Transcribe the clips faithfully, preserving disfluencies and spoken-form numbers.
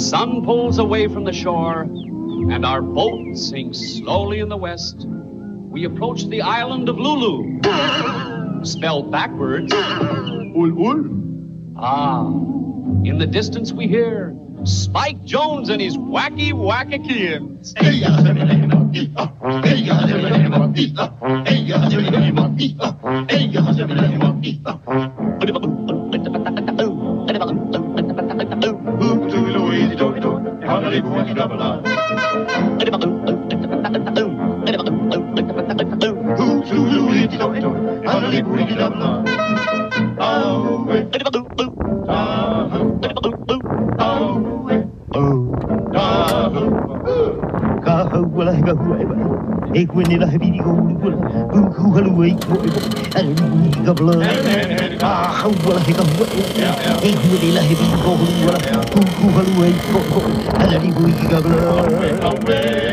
sun pulls away from the shore, and our boat sinks slowly in the west. We approach the island of Lulu, spelled backwards, ul ul. Ah, in the distance we hear Spike Jones and his wacky wackakins. Ik win in de habibi go go go go hallo ik en ik ga bla ah wel ik ga ik win in de habibi go go go go hallo ik go en ik ga bla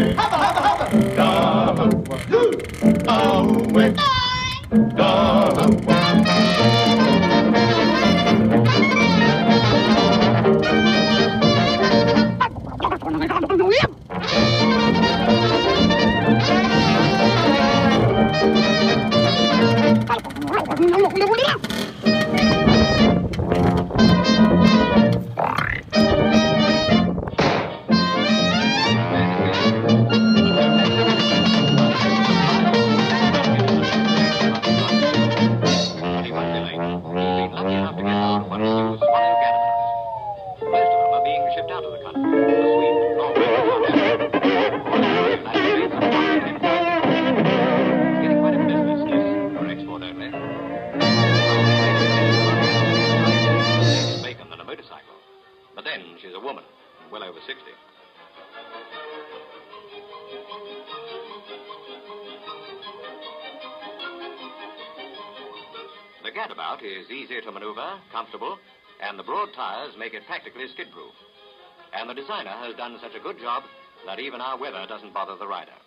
The gadabout is easy to maneuver, comfortable, and the broad tires make it practically skid-proof. And the designer has done such a good job that even our weather doesn't bother the rider.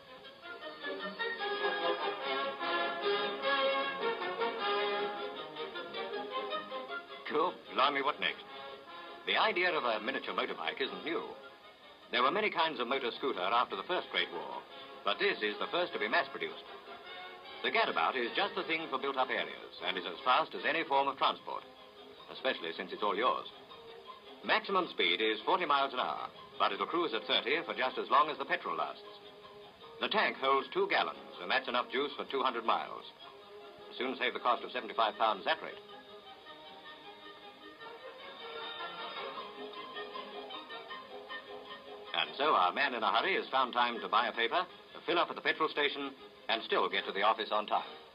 Cool. Blimey, what next? The idea of a miniature motorbike isn't new. There were many kinds of motor scooter after the First Great War, but this is the first to be mass-produced. The gadabout is just the thing for built-up areas and is as fast as any form of transport, especially since it's all yours. Maximum speed is forty miles an hour, but it'll cruise at thirty for just as long as the petrol lasts. The tank holds two gallons, and that's enough juice for two hundred miles. Soon save the cost of seventy-five pounds that rate. And so our man in a hurry has found time to buy a paper, to fill up at the petrol station, and still get to the office on time.